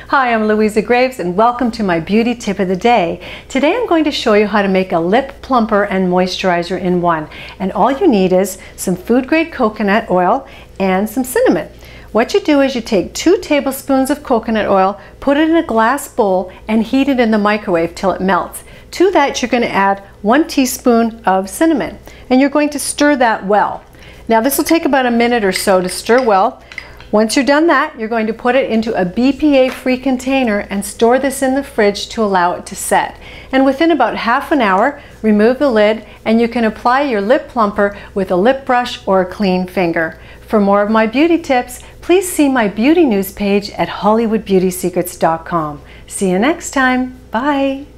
Hi, I'm Louisa Graves and welcome to my beauty tip of the day. Today I'm going to show you how to make a lip plumper and moisturizer in one. And all you need is some food grade coconut oil and some cinnamon. What you do is you take 2 tablespoons of coconut oil, put it in a glass bowl and heat it in the microwave till it melts. To that you're going to add 1 teaspoon of cinnamon and you're going to stir that well. Now this will take about a minute or so to stir well. Once you're done that, you're going to put it into a BPA-free container and store this in the fridge to allow it to set. And within about half an hour, remove the lid and you can apply your lip plumper with a lip brush or a clean finger. For more of my beauty tips, please see my beauty news page at HollywoodBeautySecrets.com. See you next time. Bye.